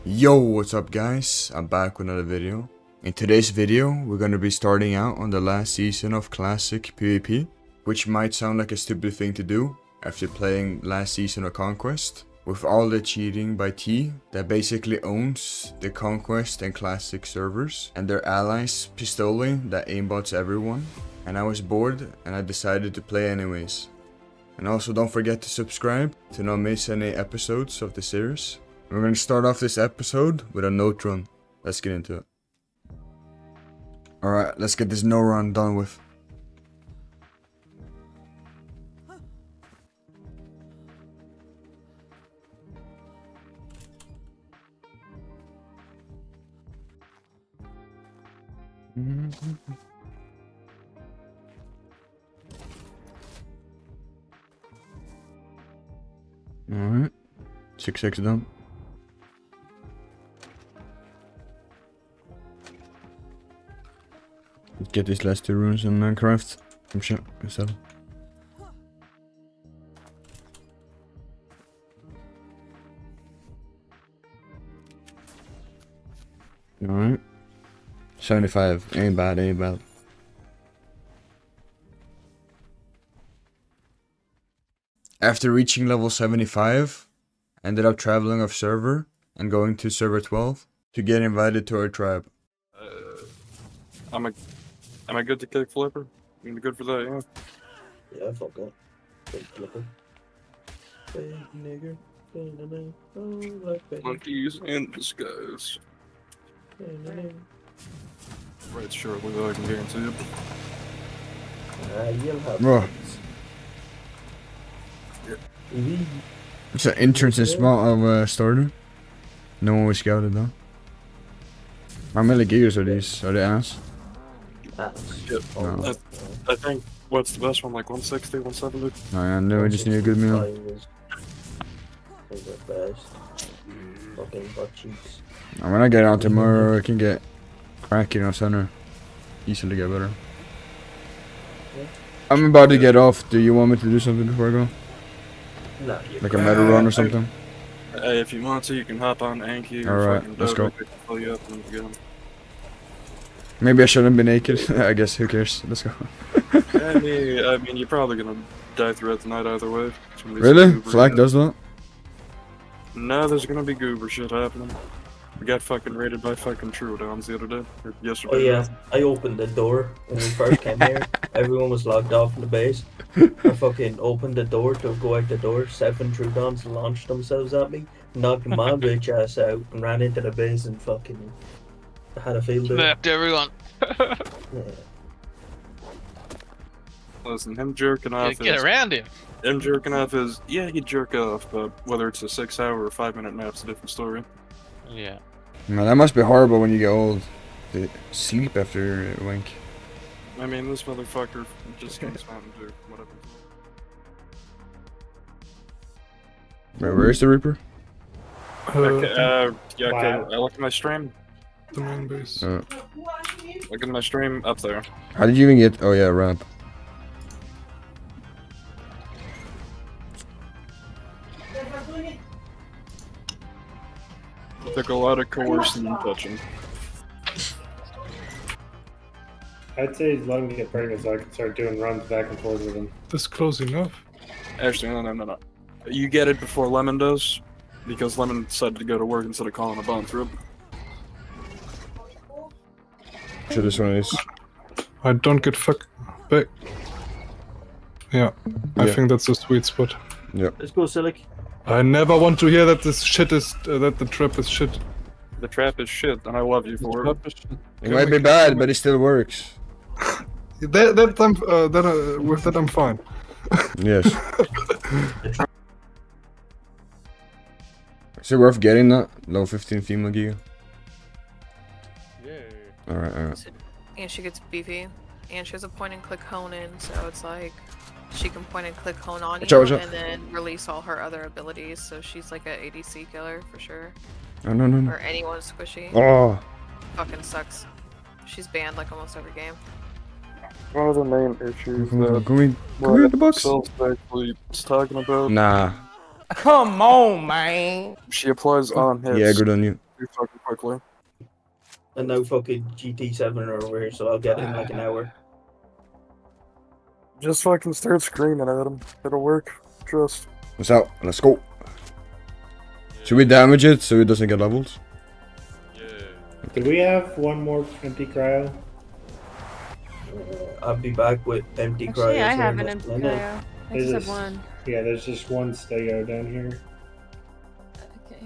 Yo, what's up guys? I'm back with another video. In today's video, we're gonna be starting out on the last season of Classic PvP, which might sound like a stupid thing to do after playing last season of Conquest, with all the cheating by T that basically owns the Conquest and Classic servers, and their allies Pistole that aimbots everyone. And I was bored and I decided to play anyways. And also don't forget to subscribe to not miss any episodes of the series. We're gonna start off this episode with a note run. Let's get into it. Alright, let's get this no run done with. Alright, 6x done. Let's get these last two runes in Minecraft. I'm sure myself. Alright. 75. Ain't bad, ain't bad. After reaching level 75, I ended up traveling off server and going to server 12 to get invited to our tribe. Am I good to kick flipper? You good for that, yeah? Yeah, I fuck that. Big flipper. Big nigger. Monkeys in disguise. Right, sure, I can guarantee it. You'll have Bro. It's an entrance and spot of starter. No one was scouted though. How many gigas are these? Are they ass? Yep. No. I think, what's the best one, like 160, 170? No, yeah, no, we just need a good meal. Fucking butt cheeks. And when I get out tomorrow, I can get cracking on center. Easily get better. I'm about to get off. Do you want me to do something before I go? Nah, Like a metal run or something? Hey, if you want to, you can hop on Anki. Alright, let's go. Fill you up and get 'em. Maybe I shouldn't be naked. I guess, who cares? Let's go. I mean, you're probably gonna die throughout the night either way. Really? Flag does that? No, there's gonna be goober shit happening. We got fucking raided by fucking True Downs the other day. Or yesterday. Oh yeah, I opened the door when we first came here. Everyone was logged off in the base. I fucking opened the door to go out the door. 7 Trudons launched themselves at me, knocked my bitch ass out, and ran into the base and fucking had a field day. Mapped everyone. Yeah. Listen, him jerking off Get around him. Him jerking off is, yeah, he'd jerk off, but whether it's a 6-hour or 5-minute nap's a different story. Yeah. Man, that must be horrible when you get old. To sleep after a wink. I mean, this motherfucker just comes out and do whatever. Wait, where is the Reaper? Okay, yeah, okay, look at my stream. The main base. Look at my stream up there. How did you even get? Oh yeah, ramp. Took a lot of coercing and touching. I'd say he's letting me get pregnant so I can start doing runs back and forth with him. This close enough. Actually, no. You get it before Lemon does, because Lemon decided to go to work instead of calling a bomb through. Sure, this one is. I don't get fuck back. Yeah, I Yeah. think that's a sweet spot. Yep. Let's go, Silic. I never want to hear that this shit is that the trap is shit. The trap is shit, and I love you for it. It might be bad, but it still works. With that I'm fine. Yes. Is it worth getting that? Low 15 female giga? Yeah. Alright. And she gets beefy, and she has a point and click hone in, so it's like she can point and click hone on Watch you out. and then release all her other abilities, so she's like a ADC killer for sure. Oh no. Or anyone squishy. Oh. Fucking sucks. She's banned like almost every game. One of the main issues Can that we read the books? Sills actually is talking about. Nah. Come on, man. She applies on hits. Yeah, good on you. too fucking quickly. And now fucking GT7 are over here, so I'll get in like an hour. Just fucking start screaming at him. It'll work. Trust. What's up? Let's go. Should we damage it so it doesn't get levels? Do we have one more empty cryo? I'll be back with empty cryos. Actually, I here have in an a empty minute. cryo. I Is just have this- one. Yeah, there's just one stego down here. Okay.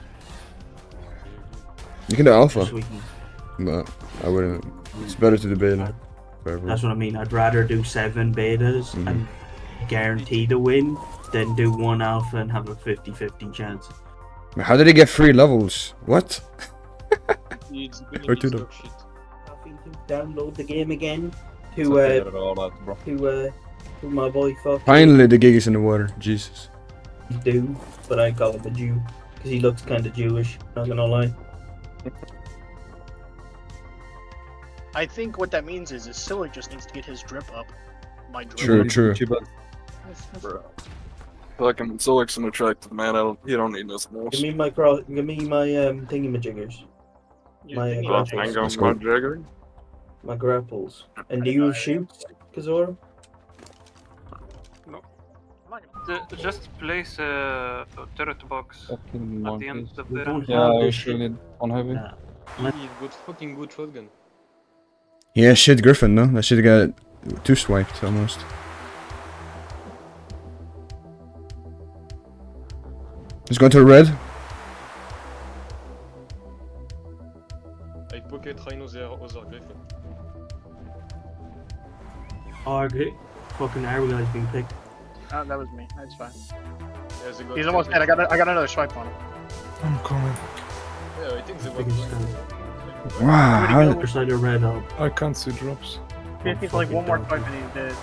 You can do alpha, So we can- but I wouldn't. It's better to do beta. Forever. That's what I mean. I'd rather do 7 betas Mhm. and guarantee to win than do 1 alpha and have a 50-50 chance. How did he get 3 levels? What? It's gonna Or be two stock shit. Having to download the game again It's to okay, all that, bro. to my boy fucking Finally, the gig is in the water. Jesus. do, but I call him a Jew because he looks kind of Jewish. Not gonna lie. I think what that means is Scylla just needs to get his drip up. My drip. True, true. Bro. Fucking Zolic's an attractive man. You don't need nothing else. Give me my thingy-majiggers. Your My thingy grapples. majigger. Tango Let's go. Mud Jagger? My grapples. And do you have shoots, Kazora? Just place a turret box at the end of the We don't Yeah, have I this shit. usually need one heavy. Nah. He's got fucking good shotgun. Yeah, shit, Griffin, no? That shit got 2 swiped almost. Let's go to red. I pocket Rhinos other Griffin. Oh, okay. Fucking Aragai's been picked. Oh, that was me. That's fine. Yeah, they got He's almost dead. I got another swipe on him. I'm coming. Yeah, I think they Biggest were. stand. Wow. How, Other side of red up. I can't see drops. He's like one more fucking swipe and he's dead.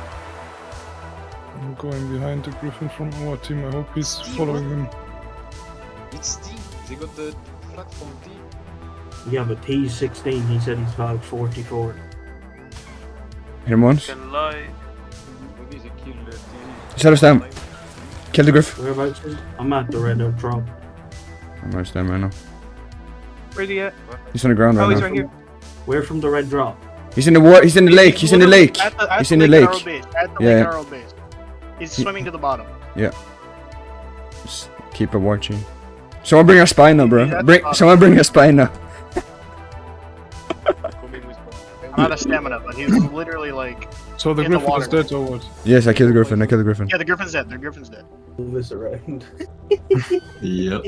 I'm going behind the Griffin from our team. I hope he's following him. It's D. They got the platform D. Yeah, but he's 16. He said he's got 44. hit him once. Can lie. Maybe they killed T. Shut us down. Kill the Griff. Whereabouts is he? I'm at the red up drop. I'm right down right now. Where's he at? He's on the ground Oh, right he's now. right here. Where from the red drop? He's in the water. He's in the lake. He's in the lake. At He's in the lake. Arrow base. At the Yeah. Lake Arrow base. He's swimming to the bottom. Just keep it watching. Someone bring a spina, bro. That's Bring. awesome. Someone bring a spina. Coming with I'm out of stamina, but he's literally like. So the In the Griffin is water. dead or what? Yes, I killed the Griffin. I killed the Griffin. Yeah, the Griffin's dead. The Griffin's dead. Move this around. Yep.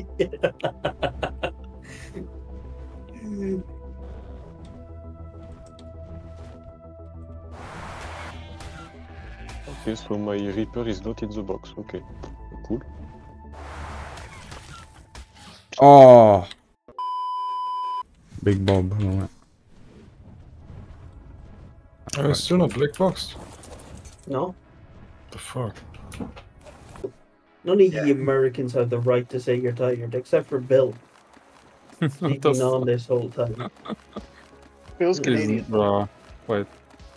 Okay, so my Reaper is not in the box. Okay, cool. Oh. Big Bob. Moment. Still not black boxed. No? The fuck? None of you Americans have the right to say you're tired, except for Bill. He's What been the on this whole time. Bill's fuck? Canadian. Wait.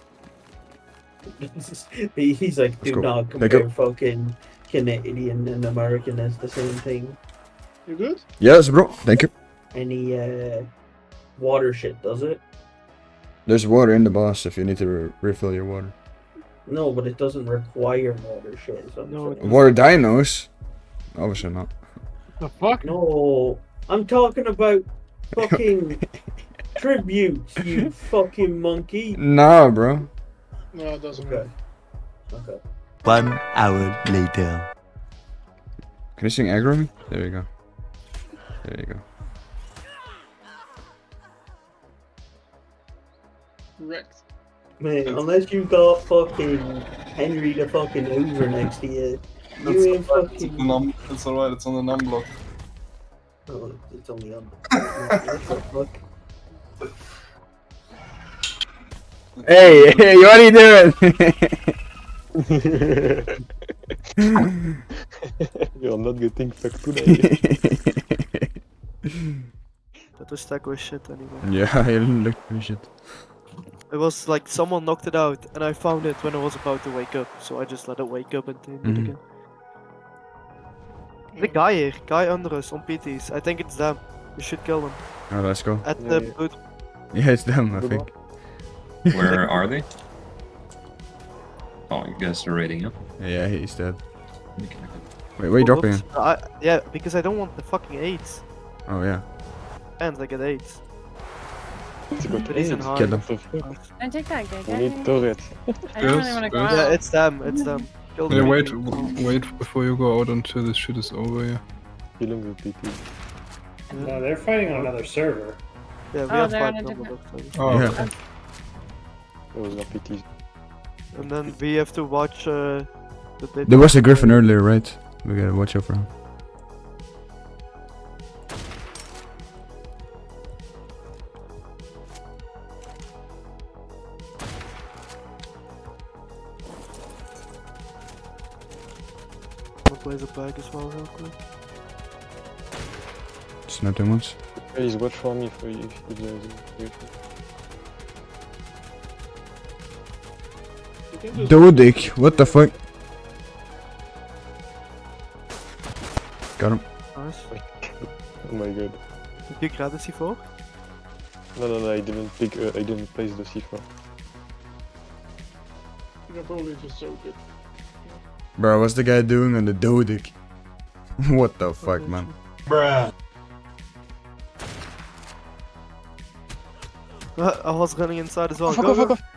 He's like, do go. not Pick compare up. fucking Canadian and American as the same thing. You good? Yes, bro. Thank you. Any water shit, does it? There's water in the boss if you need to refill your water. No, but it doesn't require water shit. So No, Water dinos? Obviously not. The fuck? No, I'm talking about fucking tributes, you fucking monkey. Nah, bro. No, it doesn't. Okay. Okay. 1 hour later. Can you sing aggro me? There you go. There you go. Wrecked. Man, unless you got fucking Henry the fucking Hoover next to you, you ain't fucking. It's alright, it's on the num block. Oh, it's only on. What the fuck? Hey, hey, what are you doing? You're not getting fucked today. That was stack was shit anyway. Yeah, it looked pretty shit. It was like someone knocked it out, and I found it when I was about to wake up, so I just let it wake up and did it again. The guy here, guy under us on PTs, I think it's them. You should kill them. Oh, let's go. At the boot. Yeah, it's them, I think. Where are they? Oh, you guys are raiding him? Yeah, he's dead. Wait, where are you dropping him? Yeah, because I don't want the fucking AIDS. Oh, yeah. And I get AIDS. It's got But he's in AIDS. high. Kill them. Don't take that, guy. We need turret. I don't really want to go out. Yeah, it's them. It's them. Kill Yeah, them. wait before you go out until this shit is over, yeah. Killing the PP. No, they're fighting on another server. Yeah, we Oh, have they're on 5 a people. Oh, Yeah. okay. There was no PTs. And then we have to watch that they There was a Griffin earlier, right? We gotta watch out for him. I'm gonna blaze it back as well real quick. Snap them once. Please watch for me if there is a situation. Dodik, what the fuck? Got him. Nice. Oh my god. Did you grab the C4? No, I didn't pick. I didn't place the C4. Your bullies are so good. Bro, what's the guy doing on the Dodik? What the fuck, man? Bruh. I was running inside as well. Fuck Go, off, go. fuck off.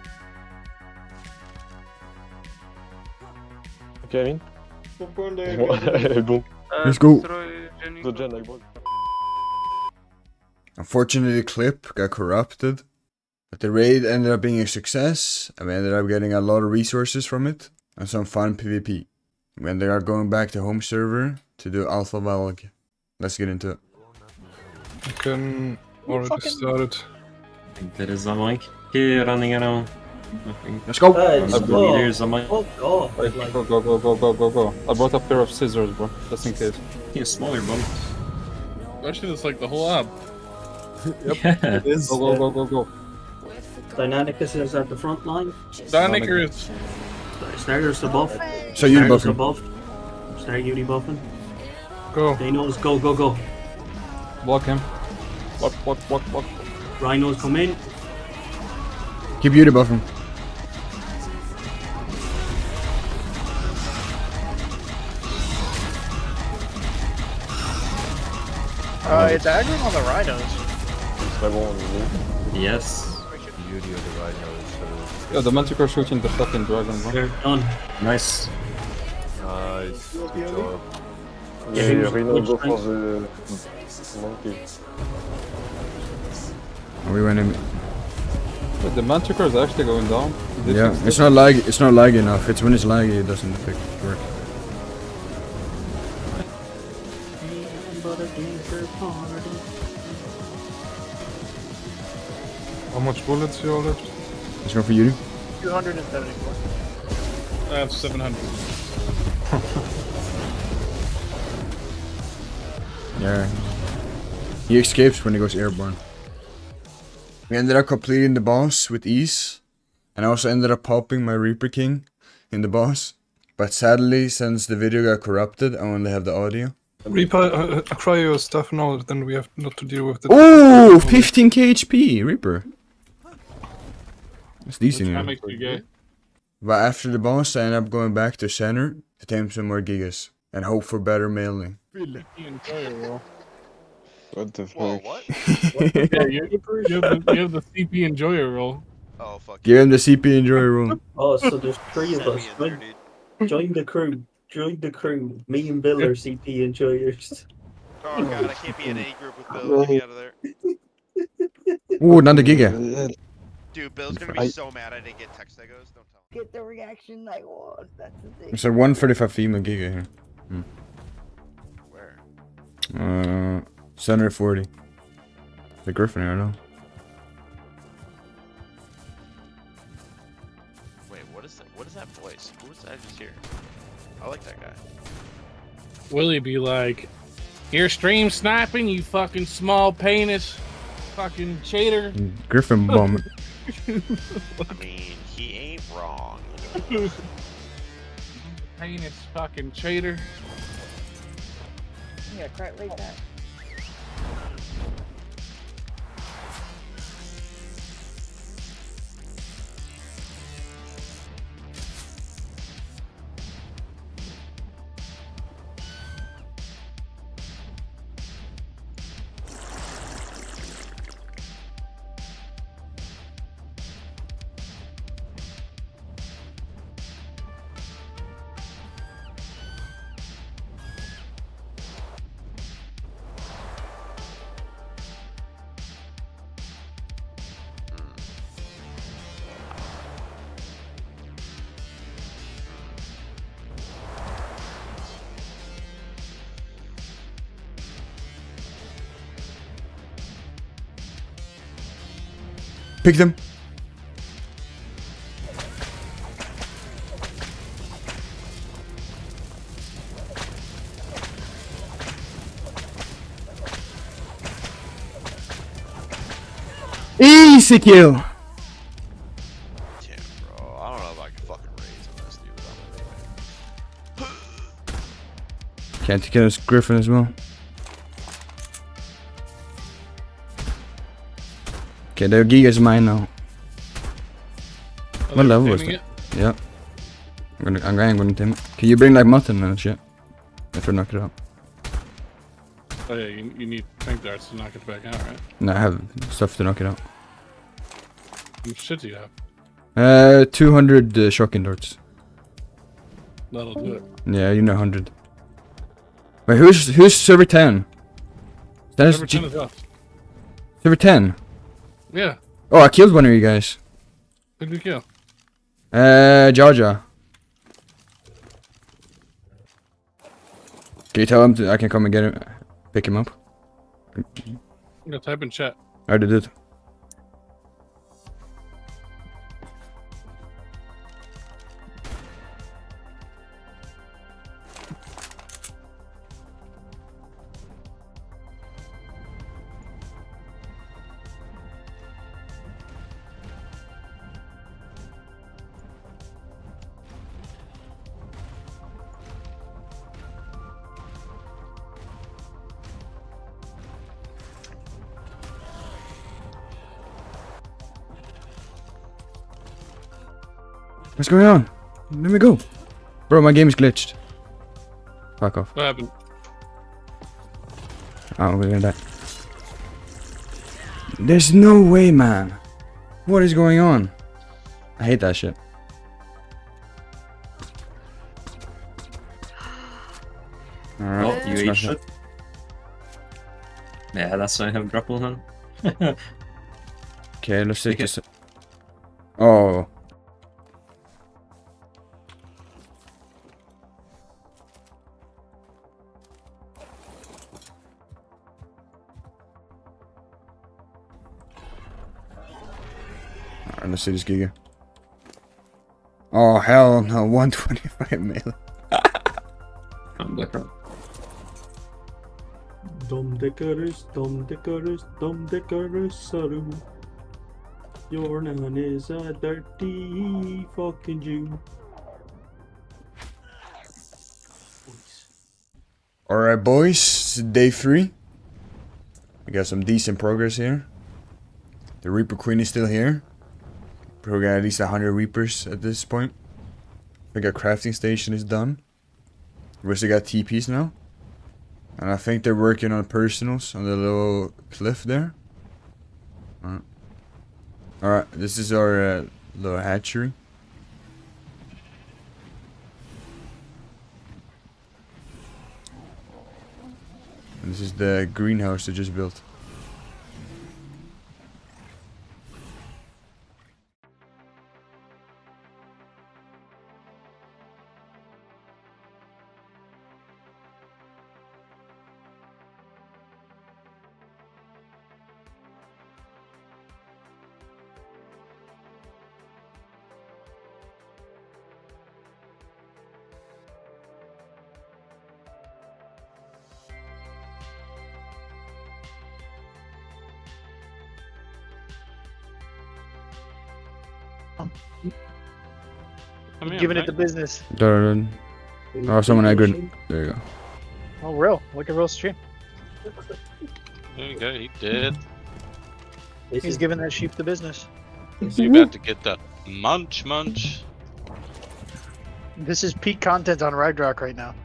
Okay, I mean. Popcorn there. Bon. Let's go. The gen, like what? Unfortunately, the clip got corrupted, but the raid ended up being a success, and we ended up getting a lot of resources from it, and some fun PvP. We ended up going back to home server to do Alpha Valg. Let's get into it. You can already start it. I think there is a monkey running around. Let's go! I believe there's a monkey. Oh god. Wait, Like, go. I brought a pair of scissors, bro, just in case. He's smaller, bro. Actually, it's like the whole app. Yep. Yeah. It is. Go. Dynamicus is at the front line. Dynamicus. Starter's above. So you Starter's buff him. above. Start Uni buffing. Go. Rhinos, go. Block him. Block. Rhinos come in. Keep beauty buff him. It's aggro on the rhinos. It's my one. Yes. Yeah, the Manticore shooting the fucking dragon, bro. They're done. Nice. Nice. Good job. Yeah, Yeah, Rhino go for the monkey. We went in. But the Manticore is actually going down. Yeah, it's not laggy enough. It's when it's laggy it doesn't work. How much bullets you all left? Let's go for Yuri. 274. I have 700. Yeah. He escapes when he goes airborne. We ended up completing the boss with ease. And I also ended up popping my Reaper King in the boss. But sadly, since the video got corrupted, I only have the audio. Reaper, acquire your stuff now, then we have not to deal with the... Oh, 15k HP, Reaper. That's decent, yeah. makes you gay. But after the boss, I ended up going back to center to tame some more gigas. And hope for better melee. What the fuck? Whoa, what? Yeah, you have the CP enjoyer roll. Oh, fuck. Give him the CP enjoyer roll. Oh, so there's 3 of Send us. me in there, dude. Join the crew. Join the crew. Me and Bill are CP enjoyers. Oh god, I can't be in any group with Bill. Get me out of there. Ooh, not the giga. Dude, Bill's gonna be so mad I didn't get text egos. Don't tell him. Get the reaction I want. That's the thing. It's a 135 female giga here. Where? Center 40. The Griffin, I don't know. Wait, what is that? What is that voice? Who was that just here? I like that guy. Willie be like, "You're stream sniping, you fucking small penis, fucking cheater." Griffin bum. I mean, he ain't wrong. Penis fucking cheater. Yeah, quite like that. Pick them. Easy kill. Yeah, bro. I don't know if I can fucking raise on this dude. Can't kill this Griffin as well. Okay, the Giga's mine now. What level was that? Yeah. I'm going to tame it. Can you bring like mutton and shit? If we knock it out. Oh yeah, you need tank darts to knock it back out, right? No, I have stuff to knock it out. How much shit do you have? 200 shocking darts. That'll do it. Yeah, you know 100. Wait, who's server 10? That's Server 10 is us. Server 10? Yeah. Oh, I killed one of you guys. Who did we kill? Jaja. Can you tell him I can come and get him, pick him up? I'm gonna type in chat. I already did. What's going on? Let me go. Bro, my game is glitched. Fuck off. What happened? Oh, we're gonna die. There's no way, man. What is going on? I hate that shit. Alright, Oh, you ate shit. Yeah, that's why I have grapple on. Okay, let's take this. Oh. Alright, let's see this Giga. Oh, hell no, 125 melee. I'm black rock. Dom decorus, saru. Your nan is a dirty fucking Jew. Alright, boys, day 3. We got some decent progress here. The Reaper Queen is still here. We got at least 100 Reapers at this point. I think our crafting station is done. We also got TPs now. And I think they're working on personals on the little cliff there. Alright, this is our little hatchery. And this is the greenhouse they just built. Giving it the business. Done. Oh, someone agreed. There you go. Oh, real. Look at real stream. There you go, he did. He's giving that sheep the business. You about to get the munch. This is peak content on Ragnarok right now.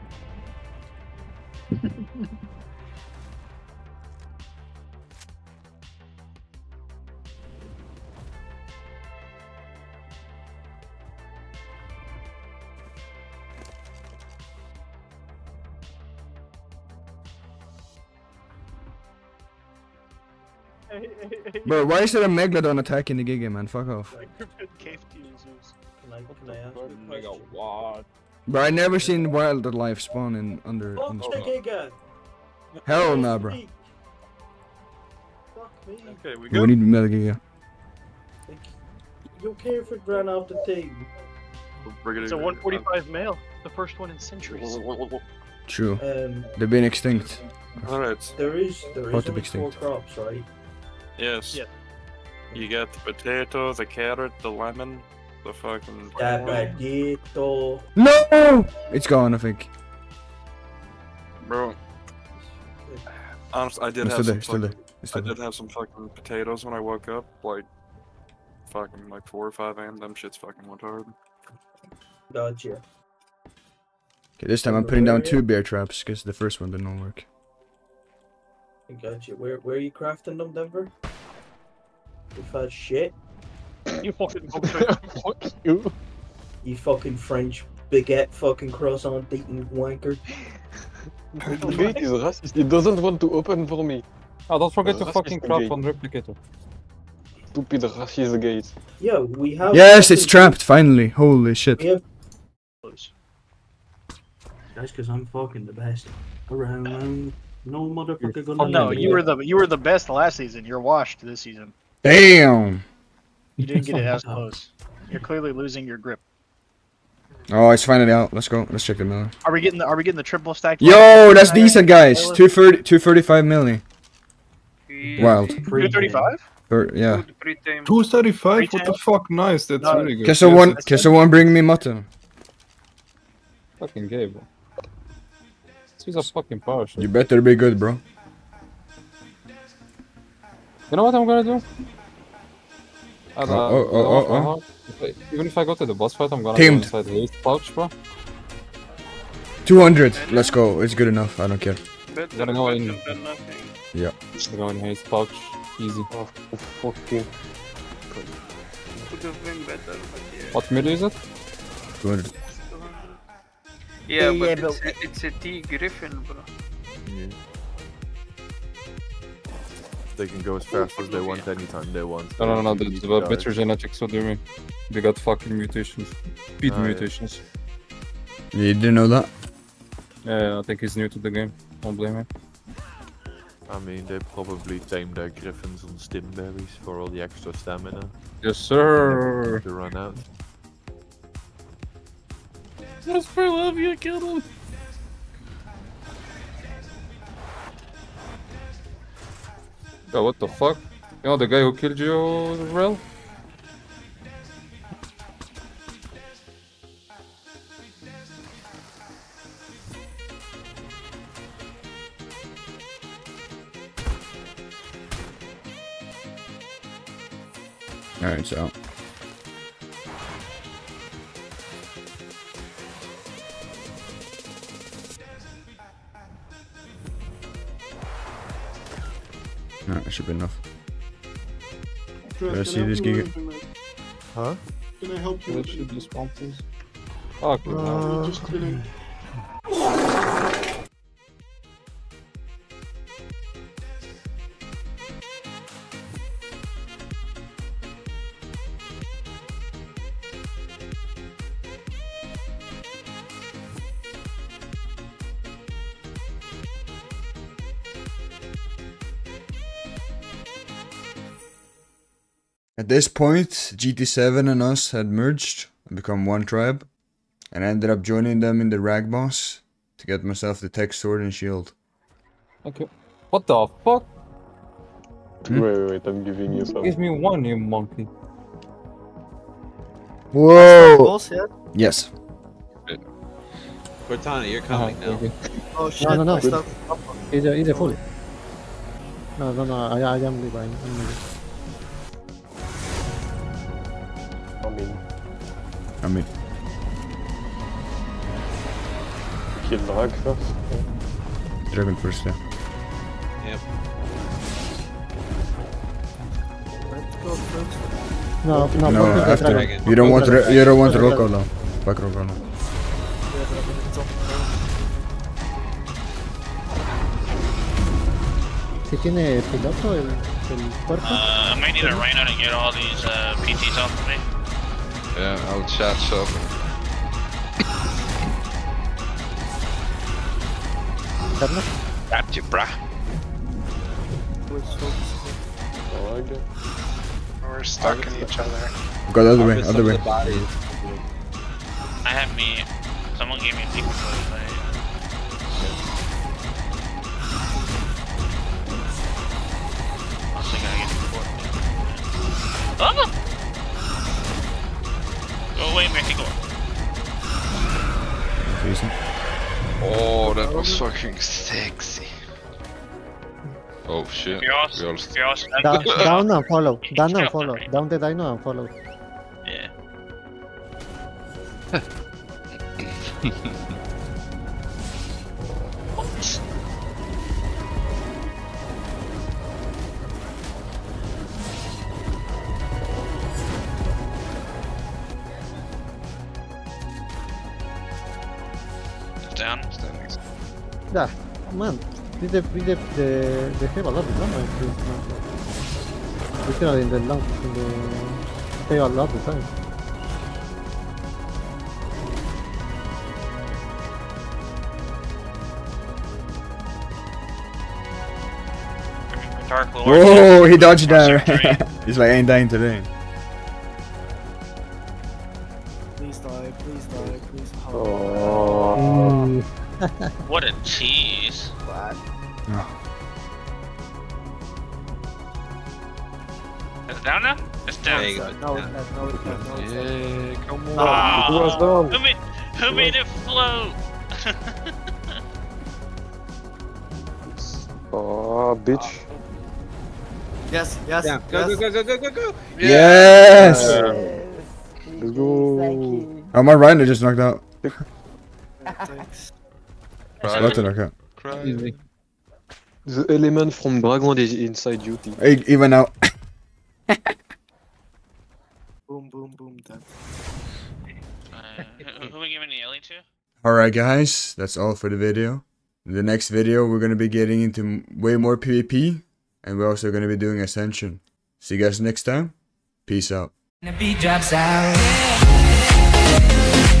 Bro, why is there a Megalodon attacking the Giga, man? Fuck off. Can I ask you a question? Bro, I never seen wildlife spawn in under on the Fuck the spawn. Giga! Hell nah, bro. Fuck me. Okay, we We need Metal Giga. You Careford ran off the team. It's a 145 male, the first one in centuries. True. They've been extinct. Alright. There is About to be only 4 extinct. crops, right? Yes. Yeah. You got the potato, the carrot, the lemon, the fucking. That potato. No! It's gone, I think. Bro. Honestly, I did It's have still some. there, still there. fucking- It's I still did have some fucking potatoes when I woke up, like fucking like 4 or 5 a.m. Them shits fucking went hard. Gotcha. Okay, this time I'm putting down 2 bear traps because the first one did not work. I gotcha. Where are you crafting them, Denver? You fat shit. You fucking Fuck you. You fucking French baguette fucking croissant eating wanker. The gate is racist. It doesn't want to open for me. Oh, don't forget to Racist fucking craft gate. one replicator. Stupid racist gate. Yeah, we have. Yes, it's trapped, finally. Holy shit. We have. That's because I'm fucking the best around. No motherfucker gonna. No, leave me. you were the best last season. You're washed this season. Damn! You didn't get it as close. You're clearly losing your grip. Oh, it's finally out. Let's go. Let's check the miller. Are we getting the triple stack? Yo, that's decent, guys. 235 milli. Wild. 235? Yeah. 235? What the fuck? Nice, that's really good. Can someone bring me mutton? Fucking gay, bro. He's a fucking power shot. You better be good, bro. You know what I'm gonna do? Oh. Even if I go to the boss fight, I'm gonna Teamed. go inside the waste pouch, bro. 200. Let's go. It's good enough. I don't care. Gonna go in. Yeah. Go in haste pouch. Easy. Oh, fuck you. Could have been better, but yeah. What milli is it? 200. Yeah, Yeah, but it's a T Griffin, bro. Yeah. They can go as fast as they want anytime they want. No, the better genetics, what do you mean? They got fucking mutations. Speed yeah. mutations. You didn't know that? Yeah, I think he's new to the game. Don't blame him. I mean, they probably tamed their griffins on stim berries for all the extra stamina. Yes, sir. To run out. Just for love, you killed him. Yo, what the fuck? You know the guy who killed you, Rel? Alright, so. Alright, that should be enough. Let's see this giga. Huh? Can I help you? What should you spawn, please? Oh, okay. Just kidding. At this point, GT7 and us had merged and become one tribe, and I ended up joining them in the rag boss to get myself the tech sword and shield. Okay. What the fuck? Wait, I'm giving you some. Give me one, you monkey. Whoa! Boss, yeah? Yes. Cortana, you're coming now. Oh shit, No. I stopped. He's a full. No, I am leaving. I mean. Kill Drag first. Dragon first, yeah. Yep. No, after. You don't want Rocco now. Fuck Rocco now. ¿Sí tiene piloto el cuerpo? I might need a Rhino to get all these PTs off of me. Yeah, I'll chat up. Got you, brah. We're stuck in each other. Go the other way, other way. I have me. Someone gave me a big flashlight. Also gotta get the port. Oh! Go away, Mexico. Decent. Oh, that was fucking sexy. Oh shit. We all Down and follow. Down and follow. Down the dino and follow. Yeah. Down. Yeah, man. We have a lot of damage. We can in the long, they are a lot of time. Dark Lord. Whoa, he dodged that. He's like, I ain't dying today. Please die, please die, please. Oh. What a tease. What? Is it down now? It's down. No, it's not. No, it's not. No, it's not. Yeah, come on. Oh, Who was down? who made it float? Oh, bitch. Yes, yes, Yeah, go, yes. go. Yes! Let's go. Oh, my Rhino just knocked out. Thanks. About to knock out. Easy. The element from Dragon is inside duty. Even out. Boom, boom, boom, done. Who are we giving the Ellie to? Alright guys, that's all for the video. In the next video we're gonna be getting into way more PvP. And we're also gonna be doing Ascension. See you guys next time. Peace out. The beat drops out.